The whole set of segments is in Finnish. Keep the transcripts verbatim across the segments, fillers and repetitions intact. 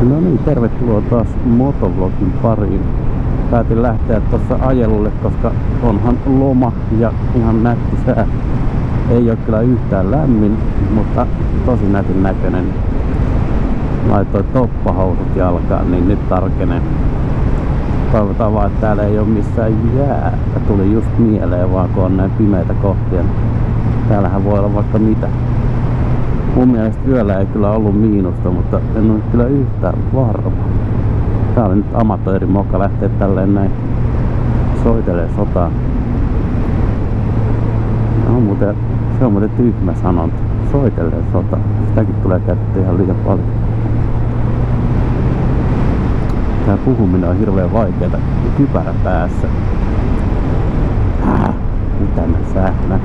No niin, tervetuloa taas motovlogin pariin. Päätin lähteä tuossa ajelulle, koska onhan loma ja ihan nätti sää. Ei ole kyllä yhtään lämmin, mutta tosi nätin näköinen. Laitoin toppahousut jalkaan, niin nyt tarkenee. Toivotaan vaan, että täällä ei ole missään jäätä. Tuli just mieleen vaan, kun on näin pimeitä kohtia. Täällähän voi olla vaikka mitä. Mun mielestä yöllä ei kyllä ollut miinusta, mutta en ole kyllä yhtään varma. Tää oli nyt amatöörimoka lähteä tälleen näin soitelee sotaan. No, muuten, se on muuten tyhmä sanonta. Soitelee sotaan. Sitäkin tulee käyttää ihan liian paljon. Tää puhuminen on hirveän vaikeeta kypärä päässä. Häh? Mitä mä sähnän?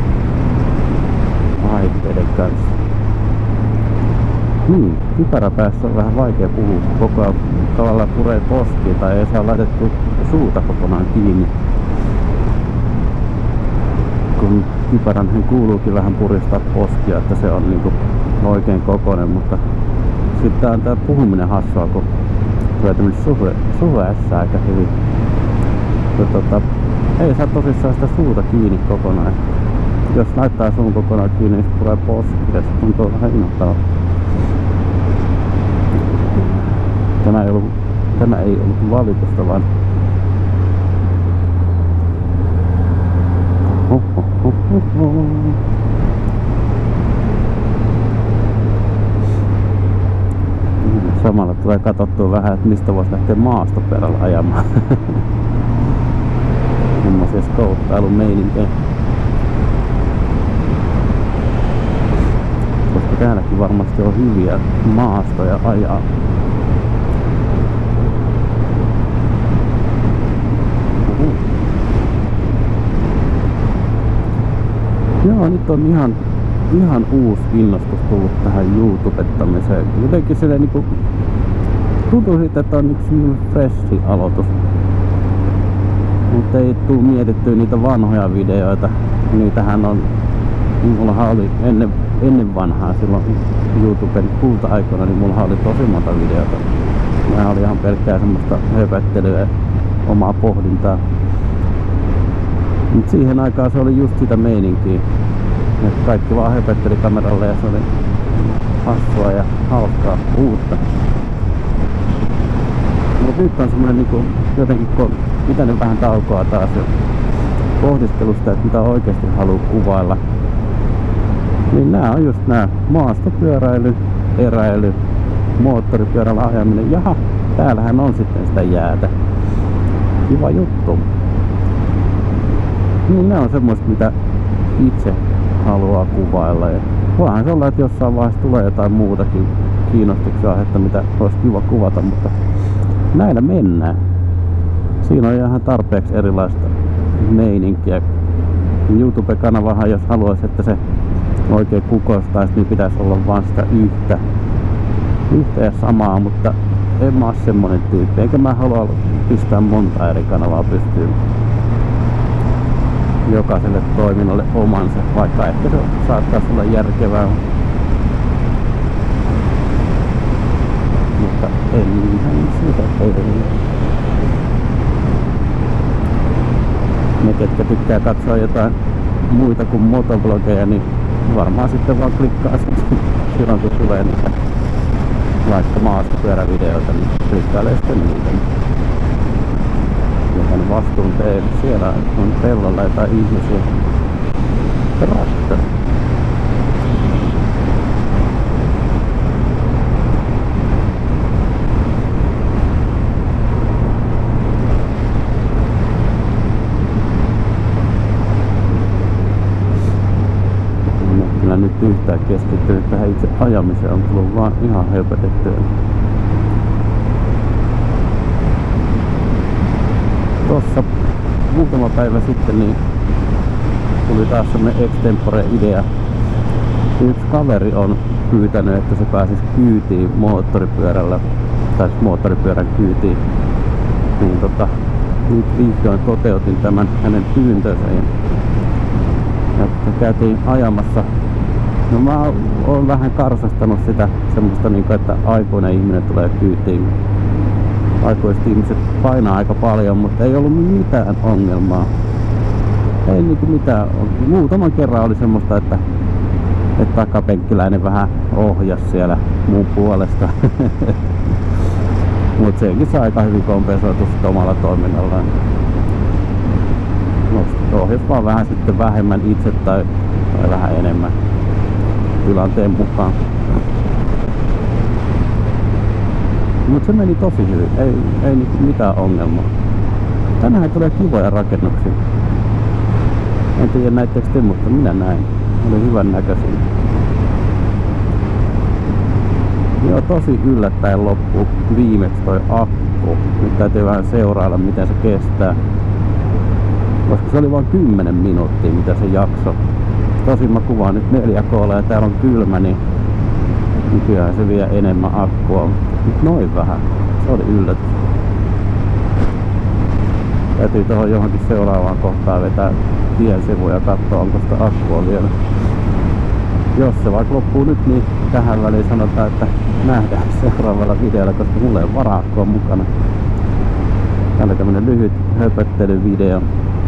Laitteiden kanssa. Niin, kypäräpäässä on vähän vaikea puhua, koko ajan tavallaan puree poskiin tai ei saa laitettu suuta kokonaan kiinni. Kun kypäränhän kuuluukin vähän puristaa poskia, että se on niinku oikein kokoinen, mutta sitten on tää puhuminen hassua, kun tulee tämmönen suhe, suheässä aika hyvin. Ja tota, ei saa tosissaan sitä suuta kiinni kokonaan. Jos laittaa suun kokonaan kiinni, niin puree poski ja se tuntuu vähän innoittavaa. Tämä ei ollut, tämä ei ollut valitusta, vaan ho, ho, ho, ho, ho. Samalla tulee katsottua vähän, että mistä voisi lähteä maastoperällä ajamaan. Semmoisia skouttailun meininkejä. Koska täälläkin varmasti on hyviä maastoja ajaa. Joo, nyt on ihan, ihan uusi innostus tullut tähän YouTubettamiseen. Jotenkin se niinku tuntuu siitä, että on yksi freshi aloitus. Mutta ei tuu mietittyä niitä vanhoja videoita. Niitähän on, mullahan oli ennen, ennen vanhaa silloin YouTuben kulta-aikoina, niin mullahan oli tosi monta videota. Mä oli ihan pelkkää semmoista höpöttelyä ja omaa pohdintaa. Mut siihen aikaan se oli just sitä meininkiä. Et kaikki vaan höpötteli kameralle ja se oli hassua ja hauskaa uutta. Mut nyt on semmonen niinku jotenkin kun pitänyt vähän taukoa taas jo pohdiskelusta, että mitä oikeesti haluu kuvailla. Niin nää on just nää maastopyöräily, eräily, moottoripyörällä ajaminen. Jaha, täällähän on sitten sitä jäätä. Kiva juttu. Niin ne on semmoista, mitä itse haluaa kuvailla. Ja voihan se olla, että jossain vaiheessa tulee jotain muutakin kiinnostuksen aihetta, mitä olisi kiva kuvata, mutta näillä mennään. Siinä on ihan tarpeeksi erilaista meininkiä. YouTube-kanavahan, jos haluaisi, että se oikein kukoistaisi, niin pitäisi olla vain sitä yhtä, yhtä ja samaa, mutta en mä ole semmonen tyyppi, eikä mä halua pistää monta eri kanavaa pystyyn. Jokaiselle toiminnolle omansa, vaikka ehkä se saattaisi olla järkevää. Mutta enhän sitä tehdä. Ne, ketkä tykkää katsoa jotain muita kuin motovlogeja, niin varmaan sitten vaan klikkaa sitten silloin kun tulee niitä vaikka maastopyörävideoita, niin klikkailee sitten niitä. Joten vastuun teille. Siellä on pellolla jotain ihmisiä. Traktori. En ole kyllä nyt yhtään keskittynyt tähän itse ajamiseen. On tullut vaan ihan höpötettyä. Tuossa muutama päivä sitten niin tuli taas semmonen extempore idea. Yksi kaveri on pyytänyt, että se pääsisi kyytiin moottoripyörällä, tai siis moottoripyörän kyytiin. Niin tota, nyt vihdoin toteutin tämän hänen pyyntönsä. Ja käytiin ajamassa No mä oon vähän karsastanut sitä semmoista niinku, että aikuinen ihminen tulee kyytiin. Aikuiset ihmiset painaa aika paljon, mutta ei ollut mitään ongelmaa. Ei niinku mitään. Muutaman kerran oli semmoista, että, että takapenkkiläinen vähän ohjasi siellä muun puolesta. Mut senkin saa aika hyvin kompensoitu omalla toiminnallaan. No, ohjasi vaan vähän sitten vähemmän itse tai, tai vähän enemmän tilanteen mukaan. Mutta se meni tosi hyvin, ei, ei mitään ongelmaa. Tänään tulee kivoja rakennuksia. En tiedä näittekö te, mutta minä näin. Oli hyvän näköisiä. Joo, tosi yllättäen loppu viimeksi toi akku. Nyt täytyy vähän seurailla miten se kestää. Koska se oli vain kymmenen minuuttia mitä se jakso. Tosin mä kuvaan nyt neljä K:lla ja täällä on kylmä, niin nykyään se vie enemmän akkua. Nyt noin vähän. Se oli yllätys. Täytyy tuohon johonkin seuraavaan kohtaan vetää tien sivuun ja katsoa onko sitä akkua vielä. Jos se vaikka loppuu nyt, niin tähän väliin sanotaan, että nähdään seuraavalla videolla, koska mulla ei ole vara-akkua mukana. Tää oli tämmönen lyhyt höpöttelyvideo.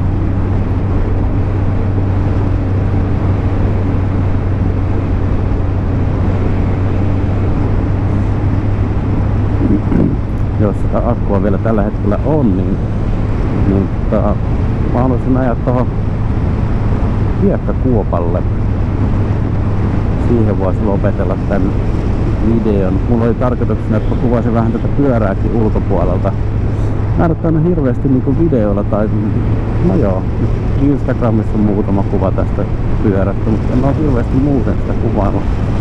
Jos sitä akkua vielä tällä hetkellä on, niin, niin tota, mä haluaisin ajaa tuohon hiekkakuopalle. Siihen voisi lopetella tän videon. Mulla oli tarkoituksena, että mä kuvaisin vähän tätä pyörääkin ulkopuolelta. Mä en ole aina hirveästi niinku videoilla tai... No joo, Instagramissa on muutama kuva tästä pyörästä, mutta en ole hirveästi muuten sitä kuvailla.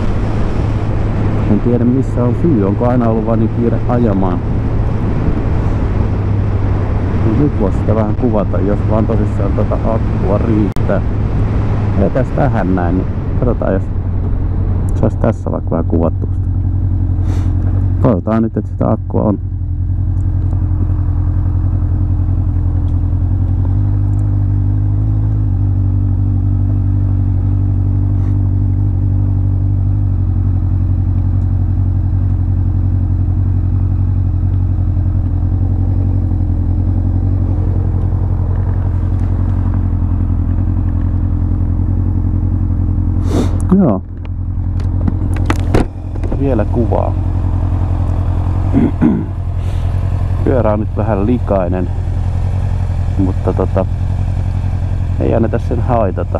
En tiedä missä on syy, onko aina ollut vain niin kiire ajamaan. Nyt voisi sitä vähän kuvata, jos vaan tosissaan tota akkua riittää. Etäs tähän näin, niin katsotaan jos se olisi tässä vaikka vähän kuvattu sitä. Toivotaan nyt, että sitä akkua on. Joo. Vielä kuvaa. Pyörä on nyt vähän likainen, mutta tota, ei anneta sen haitata.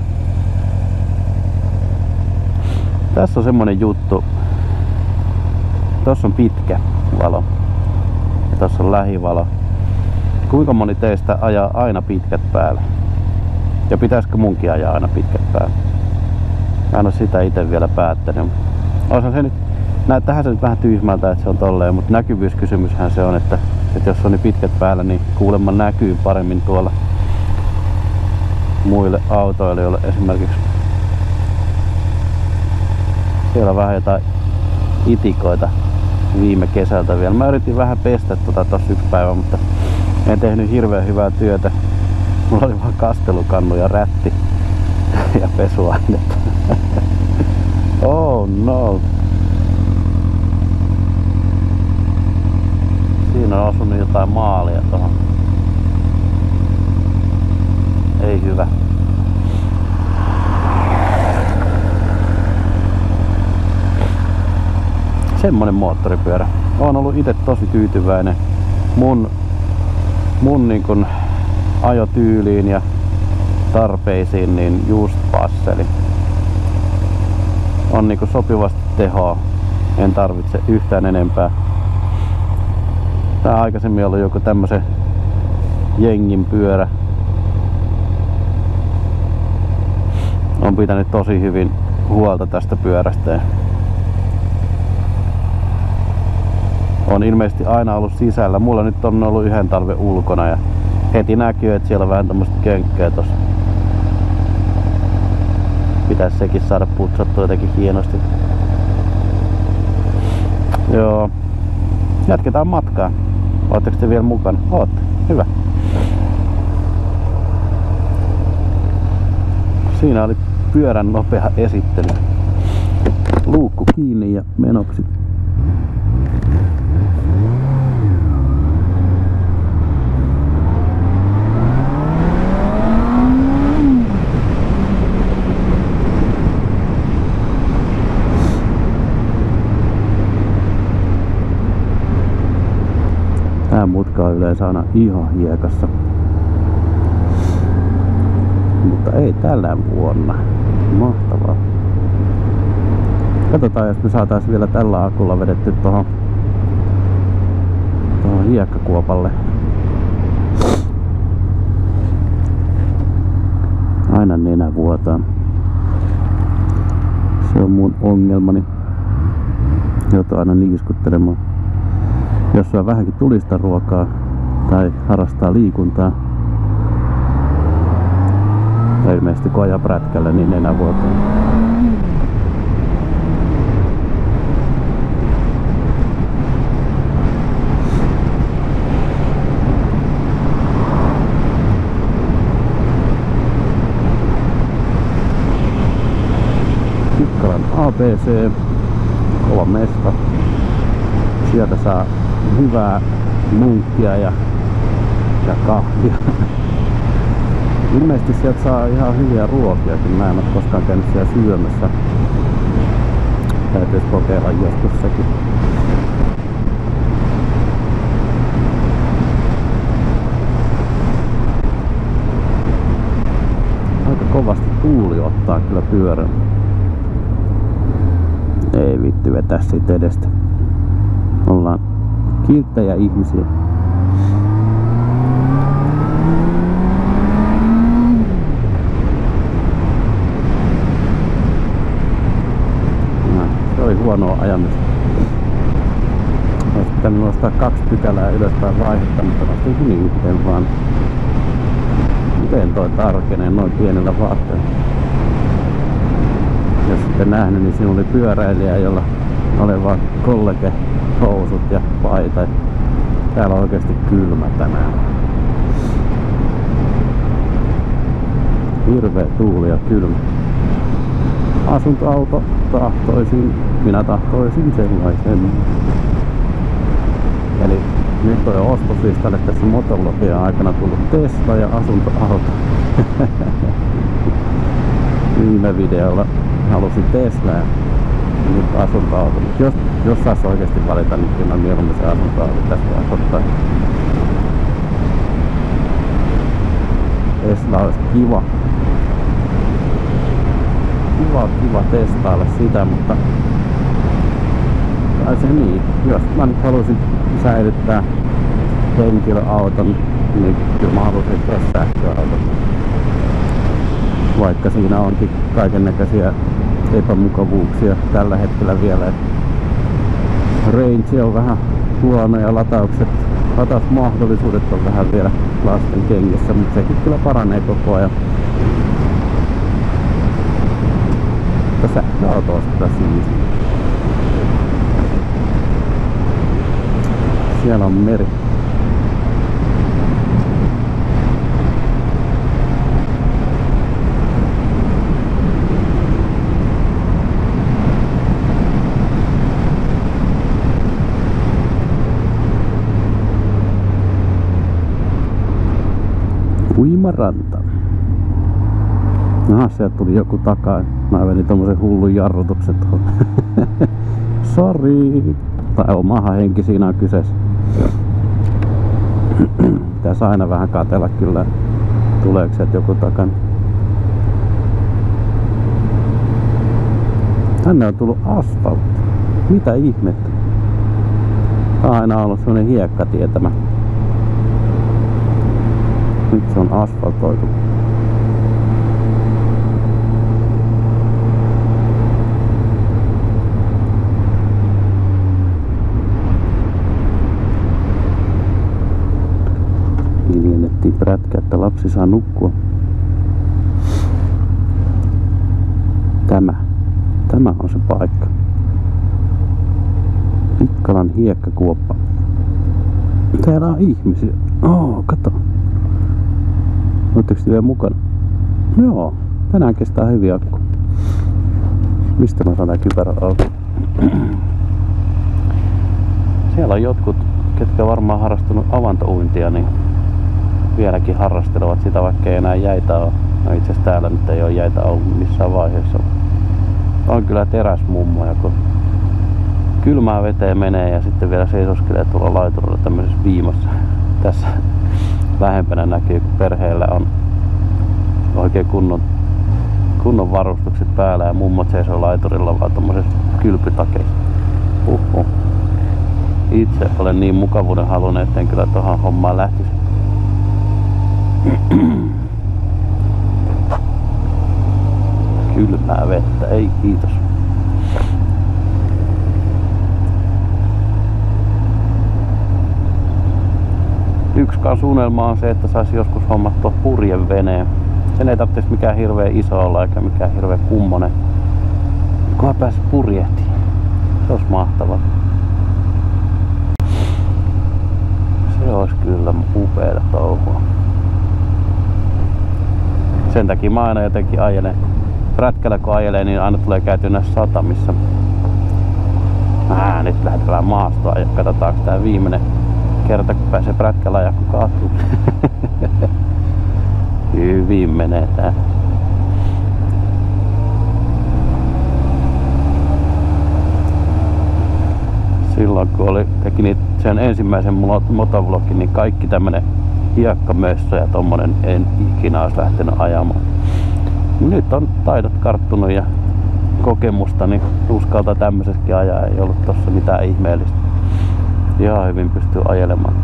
Tässä on semmonen juttu. Tossa on pitkä valo ja tossa on lähivalo. Kuinka moni teistä ajaa aina pitkät päälle? Ja pitäisikö munkin ajaa aina pitkät päälle? Mä en oo sitä itse vielä päättänyt. Oishan se nyt, näyttäähän se nyt vähän tyhmältä, että se on tolleen, mutta näkyvyyskysymyshän se on, että, että jos on niin pitkät päällä, niin kuulemma näkyy paremmin tuolla muille autoilijoille esimerkiksi. Siellä on vähän jotain itikoita viime kesältä vielä. Mä yritin vähän pestä tota tossa yksi päivä, mutta en tehnyt hirveän hyvää työtä. Mulla oli vaan kastelukannu ja rätti ja pesuainetta. Oh no. Siinä on osunut jotain maalia tuohon. Ei hyvä. Semmonen moottoripyörä. Oon ollut itse tosi tyytyväinen mun, mun niin kun ajotyyliin ja tarpeisiin, niin just passeli. On niinku sopivasti tehoa. En tarvitse yhtään enempää. Tää on aikaisemmin ollut joku tämmösen jengin pyörä. On pitänyt tosi hyvin huolta tästä pyörästä. On ilmeisesti aina ollut sisällä. Mulla nyt on ollut yhden talven ulkona ja heti näkyy, että siellä on vähän tämmöstä könkkää tossa. Pitäis sekin saada putsattua jotenkin hienosti. Joo. Jatketaan matkaa. Ootteko te vielä mukana? Ootte. Hyvä. Siinä oli pyörän nopea esittely. luukku kiinni ja menoksi. Tää mutka on yleensä aina ihan hiekassa. Mutta ei tällä vuonna. Mahtavaa. Katsotaan, jos me saatais vielä tällä akulla vedetty tohon, tohon hiekkakuopalle. Aina nenä vuotaa. Se on mun ongelmani. Joutuu aina niiskuttelemaan. Jos syö vähänkin tulista ruokaa tai harrastaa liikuntaa, tai ilmeisesti kun ajaa prätkällä, niin nenä vuotaa. Tikkalan A B C, kova mesta. Sieltä saa hyvää munkkia ja, ja kahvia. Ilmeisesti sieltä saa ihan hyviä ruokiakin. Mä en ole koskaan käynyt siellä syömässä. Täytyisi kokeilla joskus sekin. Aika kovasti tuuli ottaa kyllä pyörän. Ei vittu vetää siitä edestä. Ollaan kilttejä ihmisiä. No, se oli huonoa ajamista. Olisi pitänyt nostaa kaksi pykälää ylöspäin vaihetta, mutta nostin niin yhden vaan. Miten toi tarkenee noin pienellä vaatteella? Jos sitten nähnyt, niin siinä oli pyöräilijä, jolla oli vaan kollege housut ja paita. Täällä on oikeasti kylmä tänään. Hirveä tuuli ja kylmä. Asuntoauto tahtoisin, minä tahtoisin sellaisen. Eli nyt on jo ostoslistalle tässä motovlogien aikana tullut Tesla ja asuntoauto. Viime videolla halusin Teslaa. Nyt asuntoauto. Jos, jos saisi oikeasti valita, niin kyllä mieluummin se asuntoauto tästä ottaa. Tesla olisi kiva. Kiva, kiva testailla sitä, mutta tai se niin. Jos mä nyt haluaisin säilyttää henkilöauton, niin kyllä mä haluaisin tehdä sähköauton. Vaikka siinä onkin kaikennäköisiä epämukavuuksia tällä hetkellä vielä. Range on vähän huono ja lataukset, latausmahdollisuudet on vähän vielä lasten kengissä, mutta sekin kyllä paranee koko ajan. Mutta sähköauto on kyllä siisti. Siellä on meri. Uimaranta. Aha, sieltä tuli joku takaa. Mä vedin tommosen hullun jarrutuksen tuohon. Sori. Tai omahan henki siinä on kyseessä. Pitäis aina vähän katsella kyllä. Tuleeko sieltä joku takana. Tänne on tullut asfaltti. Mitä ihmettä? Tää on aina ollut semmonen hiekkatietämä. Nyt se on asfaltoitu. Hiljennettiin prätkä, että lapsi saa nukkua. Tämä. Tämä on se paikka. Tikkalan hiekkakuoppa. Täällä on ihmisiä. Oh, kato. Oletteko vielä mukana? Joo, tänään kestää hyvin akku. Mistä mä saan tää kypärä auki? Siellä on jotkut, ketkä varmaan harrastunut avantouintia, niin vieläkin harrastelevat sitä, vaikka ei enää jäitä ole. No itse asiassa täällä nyt ei ole jäitä ollut missään vaiheessa. On kyllä teräsmummoja, kun kylmää veteen menee ja sitten vielä seisoskelee tuolla laiturilla tämmöisessä viimassa. Tässä lähempänä näkyy, kun perheellä on oikein kunnon, kunnon varustukset päällä ja mummot seisoo laiturilla vaan tommosessa kylpytakeissa. Uhuh. Itse olen niin mukavuuden halunnut, etten kyllä tohon hommaan lähtisi. Kylmää vettä, ei kiitos. Yksi suunnelma on se, että saisi joskus hommattua purjeveneen. Sen ei tarvitsisi mikään hirveä iso olla eikä mikään hirveä kummonen. Kunhan pääsi purjehtiin. Se olisi mahtavaa. Se olisi kyllä upeata touhua. Sen takia mä aina jotenkin ajelen. Prätkällä kun ajelee, niin aina tulee käytyä näissä satamissa. Ää, nyt lähdetään maastoa ja katsotaanko tää viimeinen kerta, kun pääsee prätkällä ajaa, kun kaatuu. Hyvin menee tää. Silloin kun oli, teki niitä, sen ensimmäisen motovlogin, niin kaikki tämmönen hiekkamössö ja tommonen en ikinä olisi lähtenyt ajamaan. Nyt on taidot karttunut ja kokemusta, niin uskaltaa tämmöisessäkin ajaa. Ei ollut tossa mitään ihmeellistä. Ihan hyvin pystyy ajelemaan.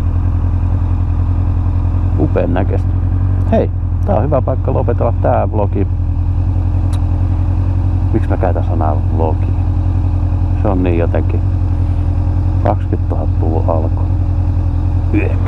Upean näköistä. Hei, tää on hyvä paikka lopetella tää vlogi. Miksi mä käytän sanaa vlogi? Se on niin jotenkin kaksikymmentätuhattaluvun alku. Yök.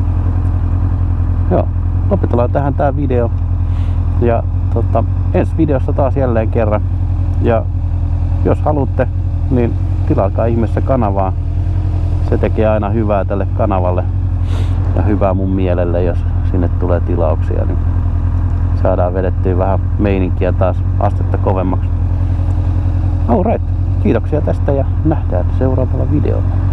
Joo, lopetellaan tähän tää video. Ja tota, ensi videossa taas jälleen kerran. Ja jos haluatte, niin tilaakaa ihmeessä kanavaa. Se tekee aina hyvää tälle kanavalle. Ja hyvää mun mielelle, jos sinne tulee tilauksia. Niin saadaan vedettyä vähän meininkiä taas astetta kovemmaksi. Alright, kiitoksia tästä ja nähdään seuraavalla videolla.